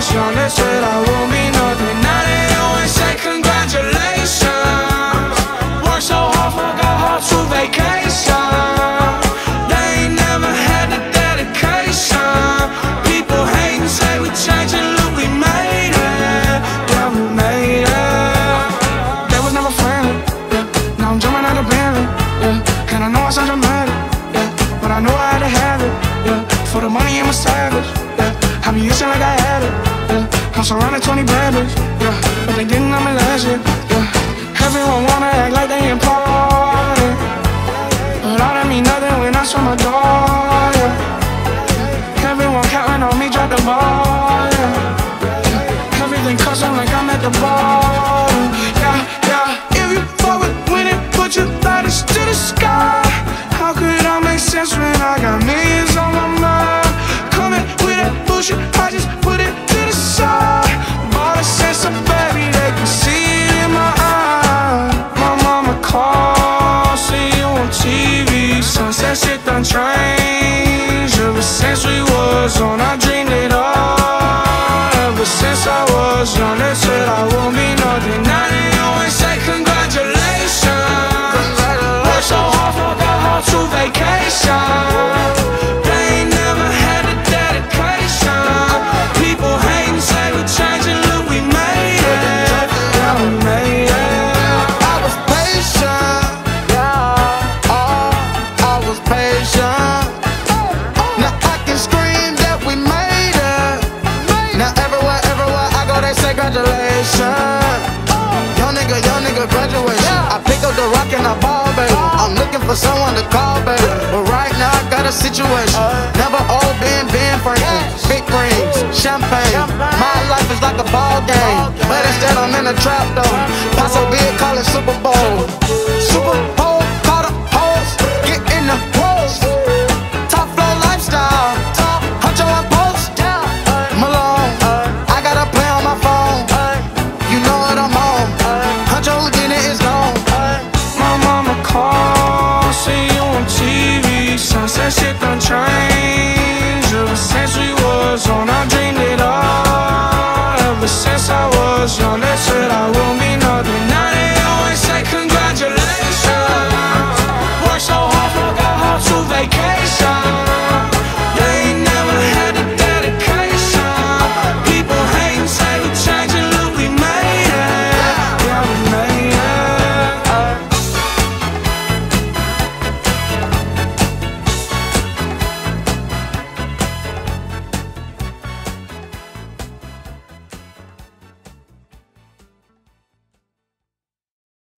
was young, they said I won't be nothing. Now they always say congratulations. Worked so hard, forgot how to vacation. They ain't never had the dedication. People hate and say we changing, look, we made it. Yeah, we made it. They was never friendly, yeah. Now I'm jumping out of Bentley, yeah. And I know I sound dramatic, yeah, but I know I had to have it, yeah. For the money I'm a savage, yeah. I be itching like I had it, yeah. I'm surrounded 20 bad bitches, yeah, but they didn't know me last year, yeah. Everyone wanna act like they important, but all that mean nothing when I saw my door, yeah. Everyone counting on me, drop the ball, yeah. Everything custom like I'm at the bar, yeah, yeah. If you fuck with winning, put your lighters to the sky. How could I make sense when I got millions on my mind? Coming with that bullshit, I just put it to the side. Bought a sense of baby, they can see it in my eye. My mama calls, see you on TV. Sunset shit done changed. Ever since we was on, I dreamed it all. Ever since I was young, they said I won't be nothing. Now they always say congratulations. Worked so hard, forgot how to vacation. They ain't never had the dedication. People hate and say we changing, look, we made it. Yeah, we made it. I was patient, yeah. Oh, I was patient. Now I can scream that we made it. Now everywhere I go, they say congratulations. Young nigga, graduation. I pick up the rock and I ball, baby. I'm looking for someone to call, baby. But right now I got a situation. Never old Ben Franklin. Big rings, champagne. My life is like a ball game, but instead I'm in a trap though. Paso big, call it Super Bowl. Super Bowl.